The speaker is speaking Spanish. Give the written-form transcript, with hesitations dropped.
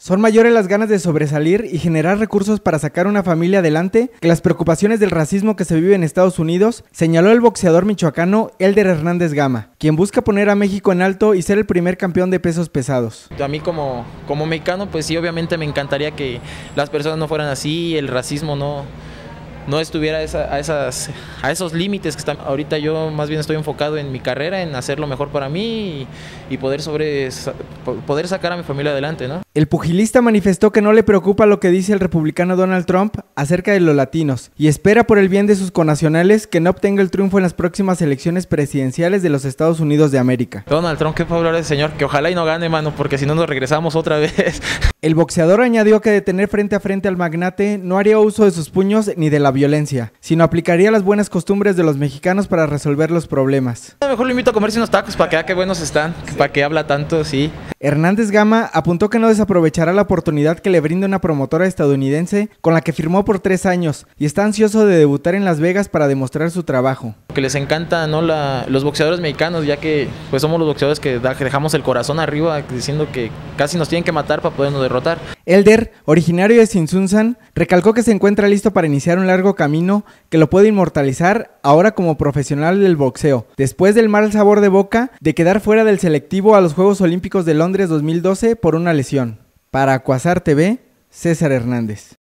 Son mayores las ganas de sobresalir y generar recursos para sacar una familia adelante que las preocupaciones del racismo que se vive en Estados Unidos, señaló el boxeador michoacano Elder Hernández Gama, quien busca poner a México en alto y ser el primer campeón de pesos pesados. A mí como mexicano, pues sí, obviamente me encantaría que las personas no fueran así, el racismo no estuviera a esos límites que están. Ahorita yo más bien estoy enfocado en mi carrera, en hacer lo mejor para mí y poder sacar a mi familia adelante, ¿no? El pugilista manifestó que no le preocupa lo que dice el republicano Donald Trump acerca de los latinos y espera por el bien de sus connacionales que no obtenga el triunfo en las próximas elecciones presidenciales de los Estados Unidos de América. Donald Trump, ¿qué puedo hablar de ese señor? Que ojalá y no gane, mano, porque si no nos regresamos otra vez. El boxeador añadió que de tener frente a frente al magnate no haría uso de sus puños ni de la violencia, sino aplicaría las buenas costumbres de los mexicanos para resolver los problemas. A lo mejor lo invito a comerse unos tacos para que vea qué buenos están, para que habla tanto, sí. Hernández Gama apuntó que no desaprovechará la oportunidad que le brinda una promotora estadounidense con la que firmó por 3 años y está ansioso de debutar en Las Vegas para demostrar su trabajo. Que les encanta, ¿no? Los boxeadores mexicanos, ya que pues somos los boxeadores que dejamos el corazón arriba diciendo que casi nos tienen que matar para podernos derrotar. Elder, originario de Tzintzuntzan, recalcó que se encuentra listo para iniciar un largo camino que lo puede inmortalizar ahora como profesional del boxeo, después del mal sabor de boca de quedar fuera del selectivo a los Juegos Olímpicos de Londres 2012 por una lesión. Para Quasar TV, César Hernández.